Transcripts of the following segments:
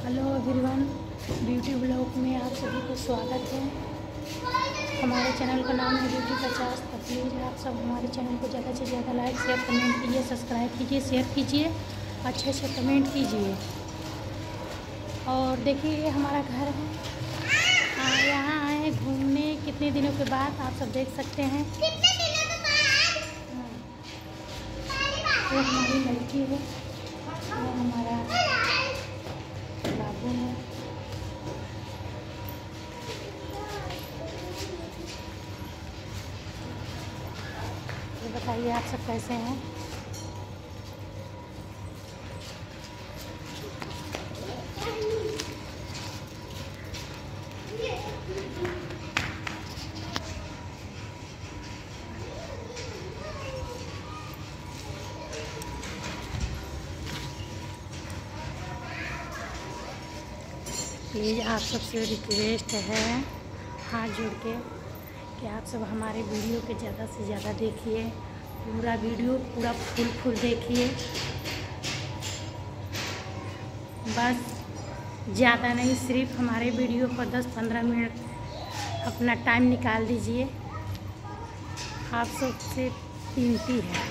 Hello everyone, beauty blog में आप सभी को स्वागत है। हमारे चैनल का नाम है ब्यूटी 50। तो प्लीज़ आप सब हमारे चैनल को ज़्यादा से ज़्यादा लाइक शेयर कमेंट कीजिए, सब्सक्राइब कीजिए, शेयर कीजिए, अच्छे से कमेंट कीजिए। और देखिए ये हमारा घर है, यहाँ आए हैं घूमने कितने दिनों के बाद, आप सब देख सकते हैं। वो हमारी लड़की है, वो हमारा बाबू है। ये बताइए आप सब कैसे हैं। प्लीज़ आप सबसे रिक्वेस्ट है हाथ जोड़ के कि आप सब हमारे वीडियो के ज़्यादा से ज़्यादा देखिए, पूरा वीडियो पूरा फुल देखिए। बस ज़्यादा नहीं, सिर्फ हमारे वीडियो पर 10-15 मिनट अपना टाइम निकाल दीजिए, आप सबसे विनती है।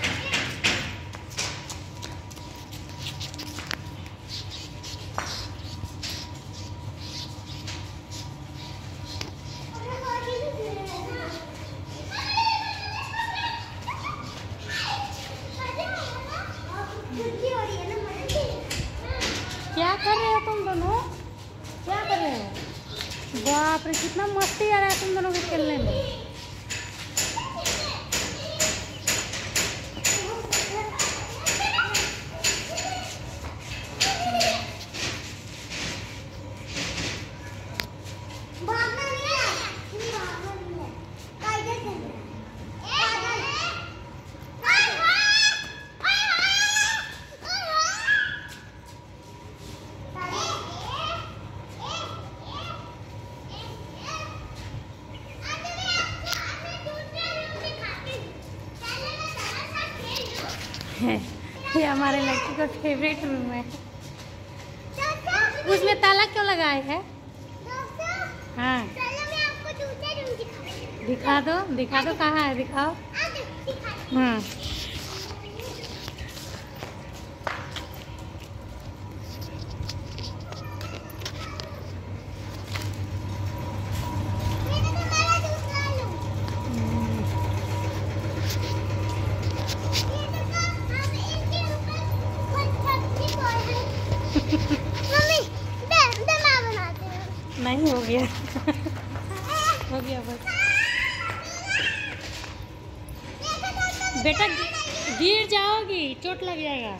क्या कर रहे हो तुम दोनों? क्या कर रहे हो? बाप रे, कितना मस्ती आ रहा है तुम दोनों के खेलने में। ये हमारे लड़की का फेवरेट रूम है। उसमें ताला क्यों लगाए है? हाँ, दिखा दो कहाँ है, दिखाओ। हाँ, नहीं हो गया हो गया बस। बेटा गिर जाओगी, चोट लग जाएगा।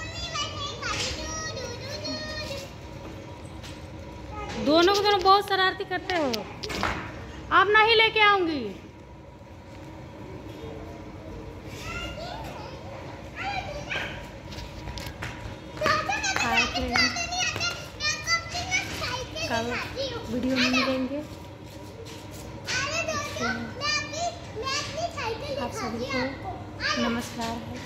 दोनों को दोनों बहुत शरारती करते हो। अब नहीं लेके आऊंगी। कल वीडियो में मिलेंगे। आप सभी को नमस्कार है।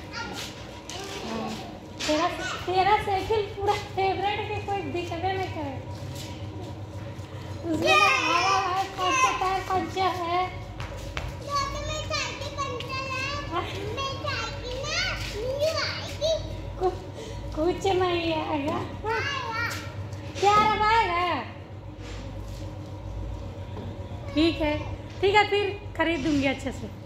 तेरा साइकिल पूरा फेवरेट के कोई दिखने नहीं करे। उसमें हवा है, पंचा है। कुछ नहीं आएगा। क्या रवाएगा? ठीक है, फिर खरीद दूंगी अच्छे से।